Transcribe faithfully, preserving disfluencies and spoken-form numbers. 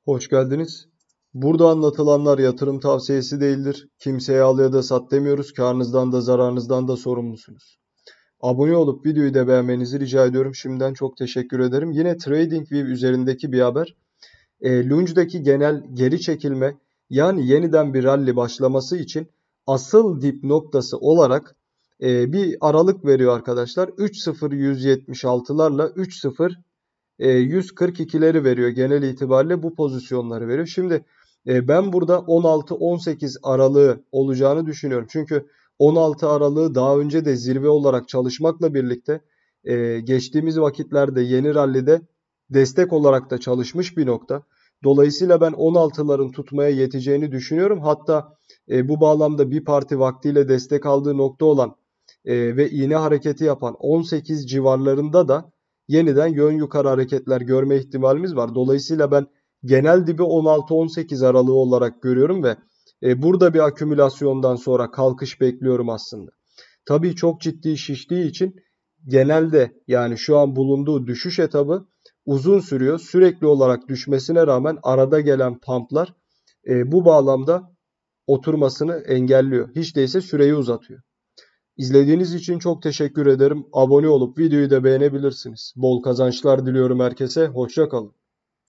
Hoş geldiniz. Burada anlatılanlar yatırım tavsiyesi değildir. Kimseye al ya da sat demiyoruz. Karnınızdan da zararınızdan da sorumlusunuz. Abone olup videoyu da beğenmenizi rica ediyorum. Şimdiden çok teşekkür ederim. Yine TradingView üzerindeki bir haber. E, Lunge'daki genel geri çekilme yani yeniden bir rally başlaması için asıl dip noktası olarak e, bir aralık veriyor arkadaşlar. üç nokta sıfır yüz yetmiş altılarla üç nokta sıfır e, yüz kırk ikileri veriyor. Genel itibariyle bu pozisyonları veriyor. Şimdi e, ben burada on altı on sekiz aralığı olacağını düşünüyorum. Çünkü on altı aralığı daha önce de zirve olarak çalışmakla birlikte e, geçtiğimiz vakitlerde yeni rallide destek olarak da çalışmış bir nokta. Dolayısıyla ben on altıların tutmaya yeteceğini düşünüyorum. Hatta e, bu bağlamda bir parti vaktiyle destek aldığı nokta olan e, ve iğne hareketi yapan on sekiz civarlarında da yeniden yön yukarı hareketler görme ihtimalimiz var. Dolayısıyla ben genel dibi on altı on sekiz aralığı olarak görüyorum ve e, burada bir akümülasyondan sonra kalkış bekliyorum aslında. Tabii çok ciddi şiştiği için genelde yani şu an bulunduğu düşüş etabı uzun sürüyor. Sürekli olarak düşmesine rağmen arada gelen pumplar e, bu bağlamda oturmasını engelliyor. Hiç değilse süreyi uzatıyor. İzlediğiniz için çok teşekkür ederim. Abone olup videoyu da beğenebilirsiniz. Bol kazançlar diliyorum herkese. Hoşça kalın.